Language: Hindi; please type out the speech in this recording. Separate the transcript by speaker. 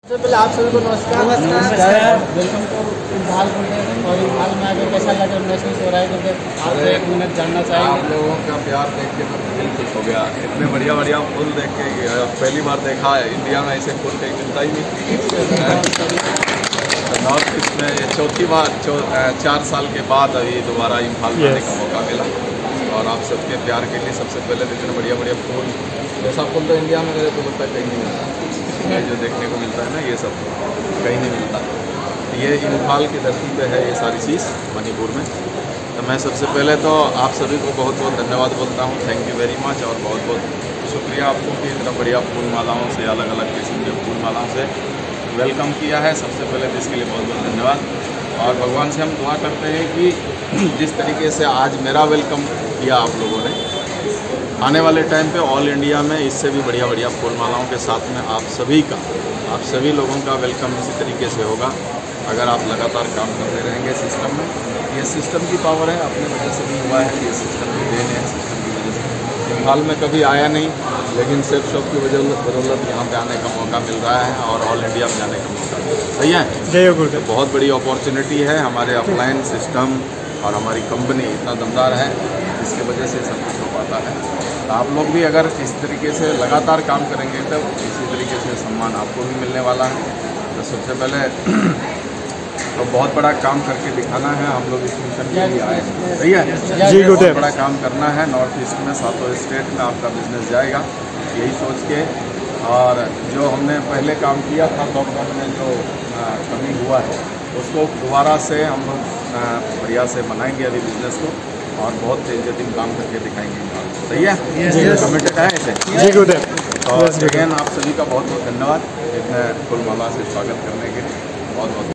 Speaker 1: सबसे पहले आप सभी को नमस्कार। वेलकम टू इम्फाल और इम्फाल में आगे कैसा लगा महसूस हो रहा है, क्योंकि आपसे एक मिनट जानना चाहिए।
Speaker 2: आप लोगों का प्यार देख के मैं दिल खुश हो गया। इतने बढ़िया बढ़िया फूल देख के पहली बार देखा है। इंडिया में ऐसे फूल कहीं मिलता ही नहीं। नॉर्थ ईस्ट में ये चौथी बार 4 साल के बाद अभी दोबारा इम्फाल में आने का मौका मिला। और आप सबके प्यार के लिए सबसे पहले इतने बढ़िया बढ़िया फूल, ऐसा फूल तो इंडिया में मेरे को लगता है कहीं नहीं मिलता। जो देखने को मिलता है ना, ये सब कहीं नहीं मिलता। ये इम्फाल की धरती पे है ये सारी चीज़, मणिपुर में। तो मैं सबसे पहले तो आप सभी को बहुत बहुत धन्यवाद बोलता हूँ। Thank you very much. और बहुत बहुत शुक्रिया आपको कि इतना बढ़िया फूल मालाओं से, अलग अलग किस्म के फूल मालाओं से वेलकम किया है। सबसे पहले तो इसके लिए बहुत बहुत धन्यवाद। और भगवान से हम दुआ करते हैं कि जिस तरीके से आज मेरा वेलकम किया आप लोगों ने, आने वाले टाइम पे ऑल इंडिया में इससे भी बढ़िया बढ़िया फूल मालाओं के साथ में आप सभी लोगों का वेलकम इसी तरीके से होगा। अगर आप लगातार काम करते रहेंगे सिस्टम में, ये सिस्टम की पावर है, अपने वजह से भी हुआ है, ये सिस्टम की देन है। सिस्टम की वजह से इम्फाल में कभी आया नहीं, लेकिन सेल्फ शॉप की बदौलत यहाँ पे आने का मौका मिल रहा है और ऑल इंडिया में जाने का मौका मिल रहा है। सही है, तो बहुत बड़ी अपॉर्चुनिटी है। हमारे ऑफलाइन सिस्टम और हमारी कंपनी इतना दमदार है, जिसकी वजह से सब कुछ हो पाता है। तो आप लोग भी अगर इस तरीके से लगातार काम करेंगे तब इसी तरीके से सम्मान आपको भी मिलने वाला है। तो सबसे पहले तो बहुत बड़ा काम करके दिखाना है। हम लोग इस मिशन के लिए आए हैं। सही है जी, बहुत बड़ा काम करना है। नॉर्थ ईस्ट में 7 स्टेट में आपका बिजनेस जाएगा, यही सोच के। और जो हमने पहले काम किया था लॉकडाउन में, जो कमी हुआ है, उसको दोबारा से हम लोग बढ़िया से बनाएंगे अभी बिजनेस को, और बहुत तेज दिन काम करके दिखाएंगे। सही है, कमिटेड है ऐसे। और अगेन आप सभी का बहुत बहुत धन्यवाद इतने फूलमाला से स्वागत करने के लिए। बहुत बहुत